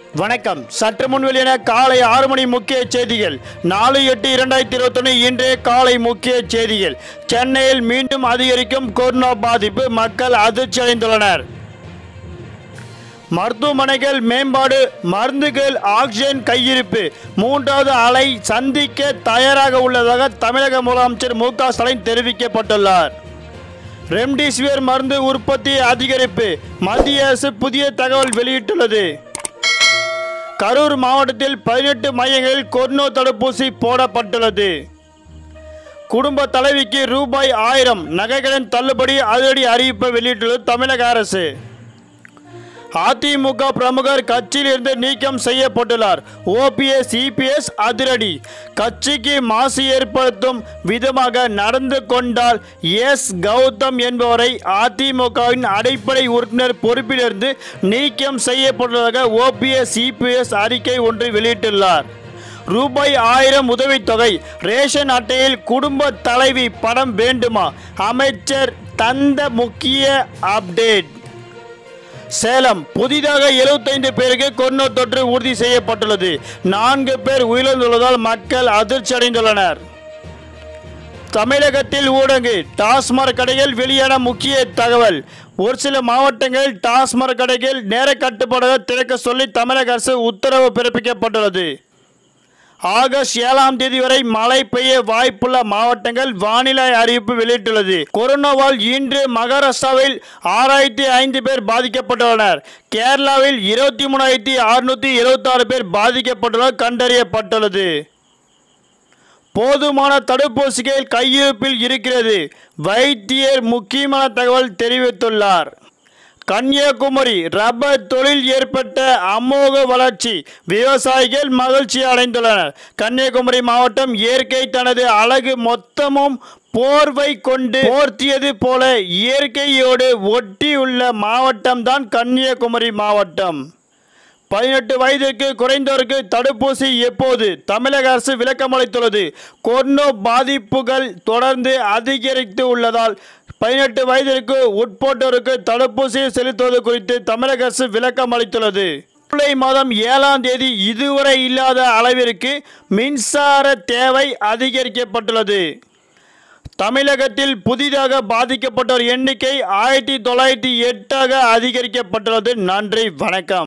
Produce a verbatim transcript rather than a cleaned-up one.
வணக்கம். சற்று முன் வெளியான காலை ஆறு மணி முக்கிய செய்திகள். நாலு எட்டு இரண்டாயிரத்தி இருபத்தி ஒன்று இன்றைய காலை முக்கிய செய்திகள். சென்னையில் மீண்டும் அதிகரிக்கும் கொரோனா பாதிப்பு, மக்கள் அதிர்ச்சி அடைந்துள்ளனர். மருத்துவமனைகள் மேம்பாடு, மருந்துகள், ஆக்சிஜன் கையிருப்பு மூன்றாவது அலை சந்திக்க தயாராக உள்ளதாக தமிழக முதலமைச்சர் மு க ஸ்டாலின் தெரிவிக்கப்பட்டுள்ளார். ரெம்டெசிவிர் மருந்து உற்பத்தி அதிகரிப்பு, மத்திய அரசு புதிய தகவல் வெளியிட்டுள்ளது. கரூர் மாவட்டத்தில் பதினெட்டு மையங்களில் கொரோனா தடுப்பூசி போடப்பட்டுள்ளது. குடும்ப தலைவிக்கு ரூபாய் ஆயிரம் நகைக்கடன் தள்ளுபடி அதிரடி அறிவிப்பை வெளியிட்டுள்ளது தமிழக அரசு. அதிமுக பிரமுகர் கட்சியில் இருந்து நீக்கம் செய்யப்பட்டுள்ளார். O P S E P S அதிரடி. கட்சிக்கு மாசு ஏற்படுத்தும் விதமாக நடந்து கொண்டால் எஸ் கௌதம் என்பவரை அதிமுகவின் அடிப்படை உறுப்பினர் பொறுப்பிலிருந்து நீக்கம் செய்யப்பட்டுள்ளதாக O P S E P S அறிக்கை ஒன்று வெளியிட்டுள்ளார். ரூபாய் ஆயிரம் உதவித்தொகை, ரேஷன் அட்டையில் குடும்ப தலைவி படம் வேண்டுமா? அமைச்சர் தந்த முக்கிய அப்டேட். சேலம் புதிதாக எழுபத்தைந்து பேருக்கு கொரோனா தொற்று உறுதி செய்யப்பட்டுள்ளது. நான்கு பேர் உயிரிழந்துள்ளதால் மக்கள் அதிர்ச்சி அடைந்துள்ளனர். தமிழகத்தில் ஊரடங்கு, டாஸ்மாக் கடைகள் வெளியான முக்கிய தகவல். ஒரு சில மாவட்டங்களில் டாஸ்மாக் கடைகள் நேர கட்டுப்பாடாக திறக்க சொல்லி தமிழக அரசு உத்தரவு பிறப்பிக்கப்பட்டுள்ளது. ஆகஸ்ட் ஏழாம் தேதி வரை மழை பெய்ய வாய்ப்புள்ள மாவட்டங்கள் வானிலை அறிவிப்பு வெளியிட்டுள்ளது. கொரோனாவால் இன்று மகாராஷ்டிராவில் ஆறாயிரத்தி ஐந்து பேர் பாதிக்கப்பட்டுள்ளனர். கேரளாவில் இருபத்தி மூணாயிரத்தி அறுநூத்தி எழுபத்தி ஆறு பேர் பாதிக்கப்பட்டுள்ளனர் கண்டறியப்பட்டுள்ளது. போதுமான தடுப்பூசிகள் கையிருப்பில் இருக்கிறது. வைத்தியர் முக்கியமான தகவல் தெரிவித்துள்ளார். கன்னியாகுமரி ரப்பர் தொழில் ஏற்பட்ட அமோக வளர்ச்சி, விவசாயிகள் மகிழ்ச்சி அடைந்துள்ளனர். கன்னியாகுமரி மாவட்டம் இயற்கை தனது அழகு மொத்தமும் போர்வை கொண்டு போர்த்தியது போல இயற்கையோடு ஒட்டியுள்ள மாவட்டம்தான் கன்னியாகுமரி மாவட்டம். பதினெட்டு வயதிற்கு குறைந்தோருக்கு தடுப்பூசி எப்போது? தமிழக அரசு விளக்கம் அளித்துள்ளது. கொரோனா பாதிப்புகள் தொடர்ந்து அதிகரித்து உள்ளதால் பதினெட்டு வயதிற்கு உட்பட்டோருக்கு தடுப்பூசி செலுத்துவது குறித்து தமிழக அரசு விளக்கம் அளித்துள்ளது. ஜூலை மாதம் ஏழாம் தேதி இதுவரை இல்லாத அளவிற்கு மின்சார தேவை அதிகரிக்கப்பட்டுள்ளது. தமிழகத்தில் புதிதாக பாதிக்கப்பட்டோர் எண்ணிக்கை ஆயிரத்தி தொள்ளாயிரத்தி எட்டாக அதிகரிக்கப்பட்டுள்ளது. நன்றி, வணக்கம்.